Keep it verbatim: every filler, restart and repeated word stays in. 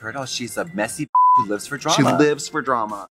Turtle, she's a messy who lives for drama. She lives for drama.